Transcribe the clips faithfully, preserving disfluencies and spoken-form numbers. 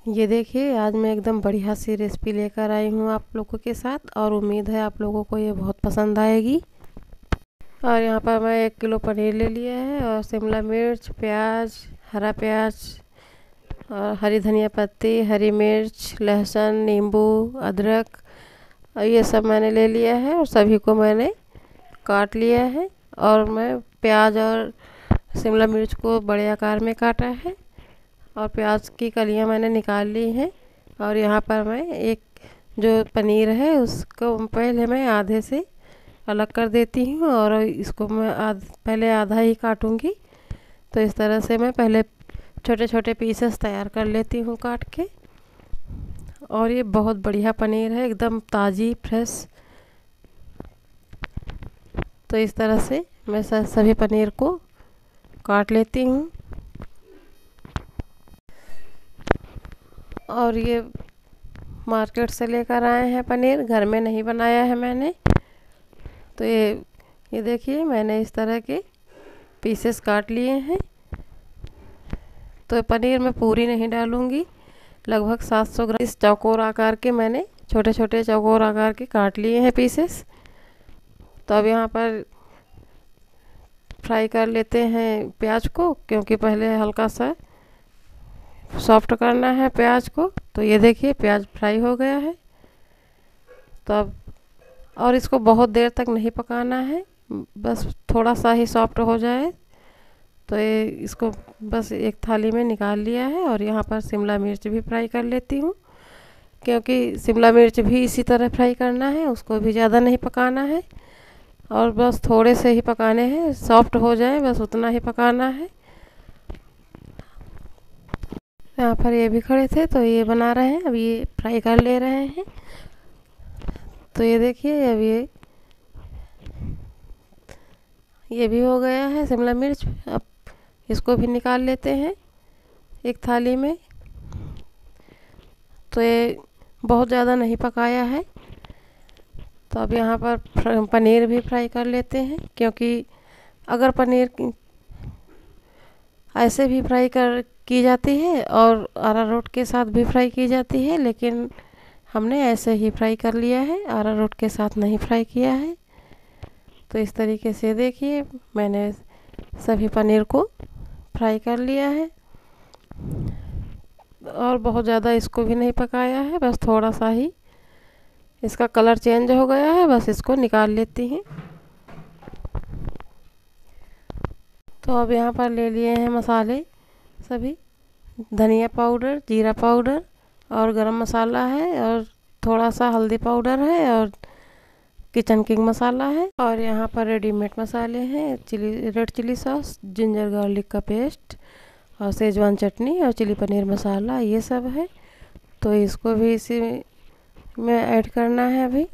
ये देखिए, आज मैं एकदम बढ़िया सी रेसिपी लेकर आई हूँ आप लोगों के साथ, और उम्मीद है आप लोगों को ये बहुत पसंद आएगी। और यहाँ पर मैं एक किलो पनीर ले लिया है, और शिमला मिर्च, प्याज, हरा प्याज, और हरी धनिया पत्ती, हरी मिर्च, लहसुन, नींबू, अदरक, और ये सब मैंने ले लिया है, और सभी को मैंने काट लिया है। और मैं प्याज और शिमला मिर्च को बड़े आकार में काटा है, और प्याज की कलियां मैंने निकाल ली हैं। और यहाँ पर मैं एक जो पनीर है उसको पहले मैं आधे से अलग कर देती हूँ, और इसको मैं आध पहले आधा ही काटूँगी। तो इस तरह से मैं पहले छोटे छोटे पीसेस तैयार कर लेती हूँ काट के। और ये बहुत बढ़िया पनीर है, एकदम ताज़ी फ्रेश। तो इस तरह से मैं सभी पनीर को काट लेती हूँ। और ये मार्केट से लेकर आए हैं पनीर, घर में नहीं बनाया है मैंने। तो ये ये देखिए, मैंने इस तरह के पीसेस काट लिए हैं। तो पनीर मैं पूरी नहीं डालूँगी, लगभग सात सौ ग्राम इस चौकोर आकार के मैंने छोटे छोटे चौकोर आकार के काट लिए हैं पीसेस। तो अब यहाँ पर फ्राई कर लेते हैं प्याज को, क्योंकि पहले हल्का सा सॉफ्ट करना है प्याज को। तो ये देखिए, प्याज फ्राई हो गया है। तो अब और इसको बहुत देर तक नहीं पकाना है, बस थोड़ा सा ही सॉफ्ट हो जाए। तो ये इसको बस एक थाली में निकाल लिया है। और यहाँ पर शिमला मिर्च भी फ्राई कर लेती हूँ, क्योंकि शिमला मिर्च भी इसी तरह फ्राई करना है, उसको भी ज़्यादा नहीं पकाना है, और बस थोड़े से ही पकाने हैं, सॉफ्ट हो जाए बस उतना ही पकाना है। यहाँ पर ये भी खड़े थे तो ये बना रहे हैं, अब ये फ्राई कर ले रहे हैं। तो ये देखिए, अब ये ये भी हो गया है शिमला मिर्च। अब इसको भी निकाल लेते हैं एक थाली में। तो ये बहुत ज़्यादा नहीं पकाया है। तो अब यहाँ पर पनीर भी फ्राई कर लेते हैं, क्योंकि अगर पनीर ऐसे भी फ्राई कर की जाती है और अरारोट के साथ भी फ्राई की जाती है, लेकिन हमने ऐसे ही फ्राई कर लिया है, अरारोट के साथ नहीं फ्राई किया है। तो इस तरीके से देखिए, मैंने सभी पनीर को फ्राई कर लिया है, और बहुत ज़्यादा इसको भी नहीं पकाया है, बस थोड़ा सा ही इसका कलर चेंज हो गया है, बस इसको निकाल लेती हैं। तो अब यहाँ पर ले लिए हैं मसाले सभी, धनिया पाउडर, जीरा पाउडर, और गरम मसाला है, और थोड़ा सा हल्दी पाउडर है, और किचन किंग मसाला है। और यहाँ पर रेडीमेड मसाले हैं, chilli red chilli sauce, ginger garlic का पेस्ट, और सेजवान चटनी, और चिली पनीर मसाला, ये सब है। तो इसको भी इसी में ऐड करना है अभी।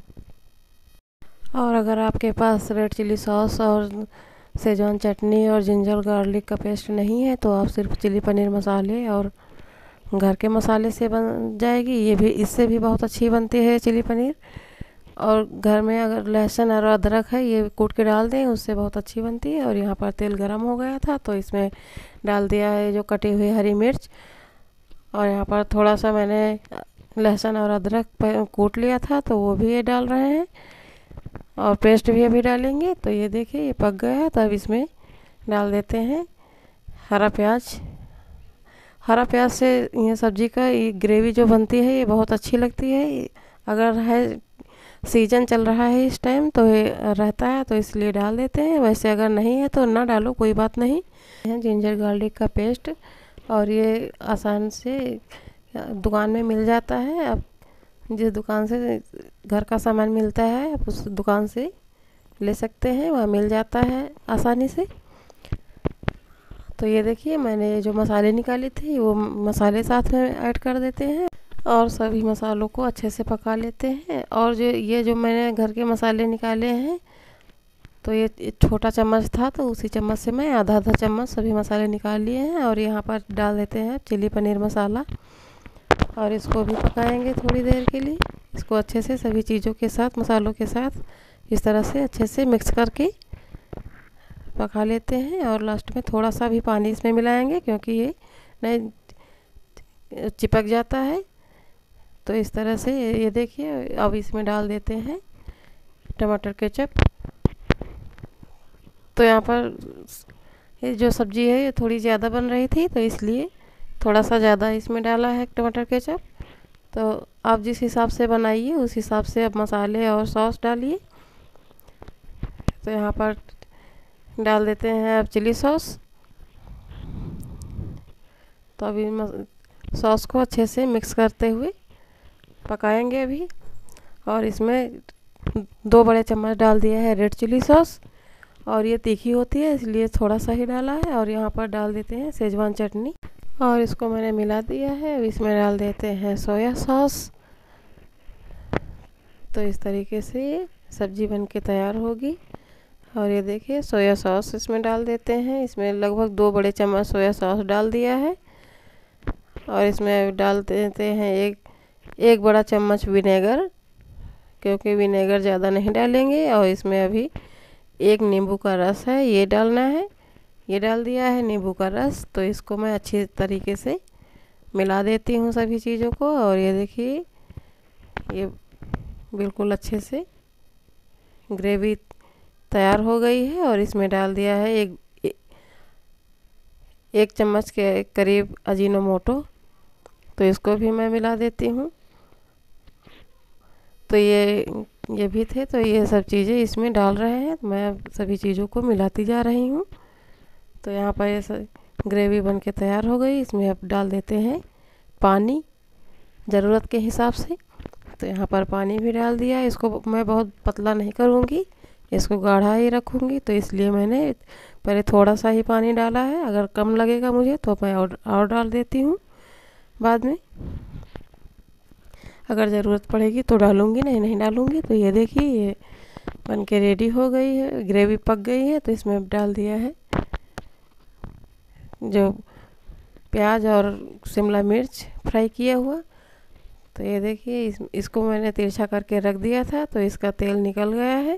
और अगर आपके पास रेड चिली सॉस और सेजवान चटनी और जिंजर गार्लिक का पेस्ट नहीं है, तो आप सिर्फ चिली पनीर मसाले और घर के मसाले से बन जाएगी। ये भी इससे भी बहुत अच्छी बनती है चिली पनीर। और घर में अगर लहसुन और अदरक है, ये कूट के डाल दें, उससे बहुत अच्छी बनती है। और यहाँ पर तेल गरम हो गया था, तो इसमें डाल दिया है जो कटी हुई हरी मिर्च। और यहाँ पर थोड़ा सा मैंने लहसुन और अदरक कूट लिया था, तो वो भी ये डाल रहे हैं, और पेस्ट भी अभी डालेंगे। तो ये देखिए, ये पक गया है। तो अब इसमें डाल देते हैं हरा प्याज। हरा प्याज से ये सब्ज़ी का ये ग्रेवी जो बनती है, ये बहुत अच्छी लगती है। अगर है सीजन चल रहा है इस टाइम तो ये रहता है, तो इसलिए डाल देते हैं। वैसे अगर नहीं है तो ना डालो, कोई बात नहीं। जिंजर गार्लिक का पेस्ट, और ये आसान से दुकान में मिल जाता है। अब जिस दुकान से घर का सामान मिलता है, आप उस दुकान से ले सकते हैं, वहाँ मिल जाता है आसानी से। तो ये देखिए, मैंने जो मसाले निकाले थे वो मसाले साथ में ऐड कर देते हैं, और सभी मसालों को अच्छे से पका लेते हैं। और जो ये जो मैंने घर के मसाले निकाले हैं, तो ये छोटा चम्मच था, तो उसी चम्मच से मैं आधा आधा चम्मच सभी मसाले निकाल लिए हैं। और यहाँ पर डाल देते हैं चिली पनीर मसाला, और इसको भी पकाएंगे थोड़ी देर के लिए। इसको अच्छे से सभी चीज़ों के साथ, मसालों के साथ इस तरह से अच्छे से मिक्स करके पका लेते हैं। और लास्ट में थोड़ा सा भी पानी इसमें मिलाएंगे, क्योंकि ये नहीं चिपक जाता है। तो इस तरह से ये देखिए, अब इसमें डाल देते हैं टमाटर केचप। तो यहाँ पर ये जो सब्ज़ी है ये थोड़ी ज़्यादा बन रही थी, तो इसलिए थोड़ा सा ज़्यादा इसमें डाला है टमाटर केचप। तो आप जिस हिसाब से बनाइए उस हिसाब से अब मसाले और सॉस डालिए। तो यहाँ पर डाल देते हैं अब चिली सॉस। तो अभी सॉस को अच्छे से मिक्स करते हुए पकाएंगे अभी। और इसमें दो बड़े चम्मच डाल दिया है रेड चिली सॉस, और ये तीखी होती है इसलिए थोड़ा सा ही डाला है। और यहाँ पर डाल देते हैं सेजवान चटनी, और इसको मैंने मिला दिया है। अब इसमें डाल देते हैं सोया सॉस। तो इस तरीके से ये सब्ज़ी बन के तैयार होगी। और ये देखिए सोया सॉस इसमें डाल देते हैं। इसमें लगभग दो बड़े चम्मच सोया सॉस डाल दिया है। और इसमें डाल देते हैं एक एक बड़ा चम्मच विनेगर, क्योंकि विनेगर ज़्यादा नहीं डालेंगे। और इसमें अभी एक नींबू का रस है, ये डालना है। ये डाल दिया है नींबू का रस। तो इसको मैं अच्छी तरीके से मिला देती हूँ सभी चीज़ों को। और ये देखिए ये बिल्कुल अच्छे से ग्रेवी तैयार हो गई है। और इसमें डाल दिया है एक एक चम्मच के करीब अजीनोमोटो। तो इसको भी मैं मिला देती हूँ। तो ये ये भी थे, तो ये सब चीज़ें इसमें डाल रहे हैं। तो मैं सभी चीज़ों को मिलाती जा रही हूँ। तो यहाँ पर ये सब ग्रेवी बन के तैयार हो गई। इसमें अब डाल देते हैं पानी ज़रूरत के हिसाब से। तो यहाँ पर पानी भी डाल दिया। इसको मैं बहुत पतला नहीं करूँगी, इसको गाढ़ा ही रखूँगी। तो इसलिए मैंने पहले थोड़ा सा ही पानी डाला है। अगर कम लगेगा मुझे तो मैं और, और डाल देती हूँ बाद में। अगर ज़रूरत पड़ेगी तो डालूँगी, नहीं नहीं डालूँगी। तो ये देखिए ये बन के रेडी हो गई है, ग्रेवी पक गई है। तो इसमें अब डाल दिया है जो प्याज और शिमला मिर्च फ्राई किया हुआ। तो ये देखिए इस, इसको मैंने तिरछा करके रख दिया था, तो इसका तेल निकल गया है।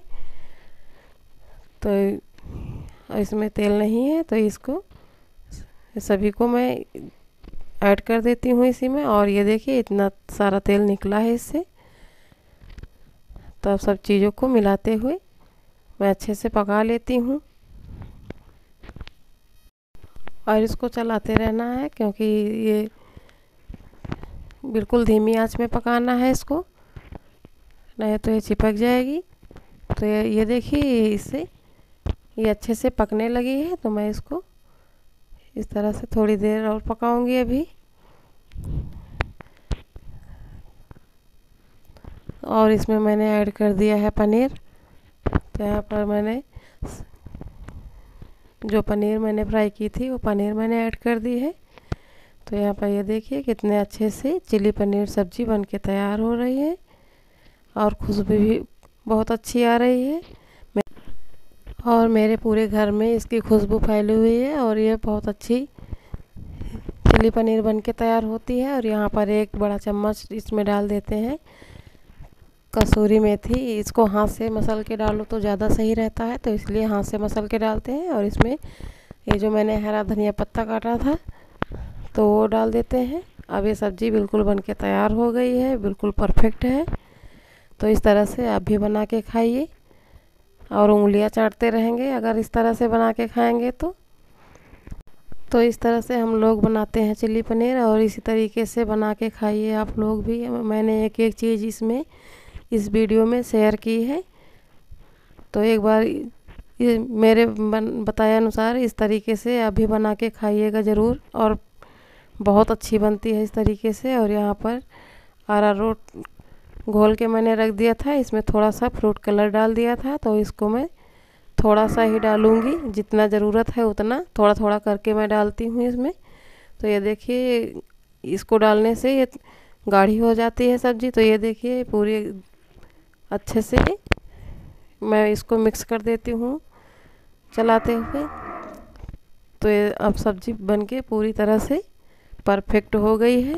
तो इसमें तेल नहीं है, तो इसको सभी को मैं ऐड कर देती हूँ इसी में। और ये देखिए इतना सारा तेल निकला है इससे। तो अब सब चीज़ों को मिलाते हुए मैं अच्छे से पका लेती हूँ। और इसको चलाते रहना है, क्योंकि ये बिल्कुल धीमी आंच में पकाना है इसको, नहीं तो ये चिपक जाएगी। तो ये, ये देखिए इससे ये अच्छे से पकने लगी है। तो मैं इसको इस तरह से थोड़ी देर और पकाऊंगी अभी। और इसमें मैंने ऐड कर दिया है पनीर। तो यहाँ पर मैंने जो पनीर मैंने फ्राई की थी वो पनीर मैंने ऐड कर दी है। तो यहाँ पर ये देखिए कितने अच्छे से चिली पनीर सब्ज़ी बन के तैयार हो रही है। और खुशबू भी बहुत अच्छी आ रही है। और मेरे पूरे घर में इसकी खुशबू फैली हुई है। और ये बहुत अच्छी चिली पनीर बन के तैयार होती है। और यहाँ पर एक बड़ा चम्मच इसमें डाल देते हैं कसूरी मेथी। इसको हाथ से मसल के डालो तो ज़्यादा सही रहता है, तो इसलिए हाथ से मसल के डालते हैं। और इसमें ये जो मैंने हरा धनिया पत्ता काटा था तो वो डाल देते हैं। अब ये सब्ज़ी बिल्कुल बन के तैयार हो गई है, बिल्कुल परफेक्ट है। तो इस तरह से आप भी बना के खाइए और उंगलियां चाटते रहेंगे अगर इस तरह से बना के खाएंगे तो। तो इस तरह से हम लोग बनाते हैं चिली पनीर, और इसी तरीके से बना के खाइए आप लोग भी। मैंने एक एक चीज़ इसमें इस वीडियो में शेयर की है। तो एक बार ये मेरे बताए अनुसार इस तरीके से आप भी बना के खाइएगा ज़रूर, और बहुत अच्छी बनती है इस तरीके से। और यहाँ पर अरारोट घोल के मैंने रख दिया था, इसमें थोड़ा सा फ्रूट कलर डाल दिया था। तो इसको मैं थोड़ा सा ही डालूँगी, जितना ज़रूरत है उतना थोड़ा थोड़ा करके मैं डालती हूँ इसमें। तो ये देखिए इसको डालने से ये गाढ़ी हो जाती है सब्ज़ी। तो ये देखिए पूरी अच्छे से मैं इसको मिक्स कर देती हूँ चलाते हुए। तो ये अब सब्ज़ी बनके पूरी तरह से परफेक्ट हो गई है।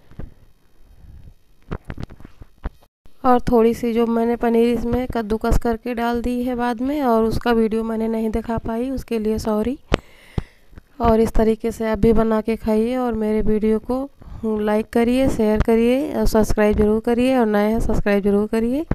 और थोड़ी सी जो मैंने पनीर इसमें कद्दूकस करके डाल दी है बाद में, और उसका वीडियो मैंने नहीं दिखा पाई, उसके लिए सॉरी। और इस तरीके से आप भी बना के खाइए और मेरे वीडियो को लाइक करिए, शेयर करिए और सब्सक्राइब ज़रूर करिए, और नए हैं सब्सक्राइब ज़रूर करिए।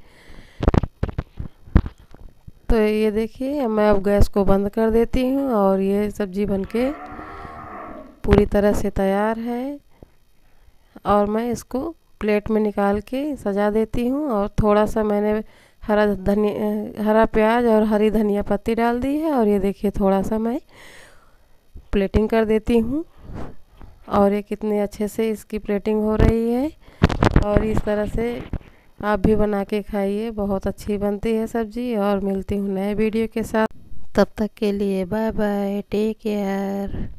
तो ये देखिए मैं अब गैस को बंद कर देती हूँ और ये सब्ज़ी बनके पूरी तरह से तैयार है। और मैं इसको प्लेट में निकाल के सजा देती हूँ। और थोड़ा सा मैंने हरा धनिया हरा प्याज और हरी धनिया पत्ती डाल दी है। और ये देखिए थोड़ा सा मैं प्लेटिंग कर देती हूँ। और ये कितने अच्छे से इसकी प्लेटिंग हो रही है। और इस तरह से आप भी बना के खाइए, बहुत अच्छी बनती है सब्ज़ी। और मिलती हूँ नए वीडियो के साथ, तब तक के लिए बाय बाय, टेक केयर।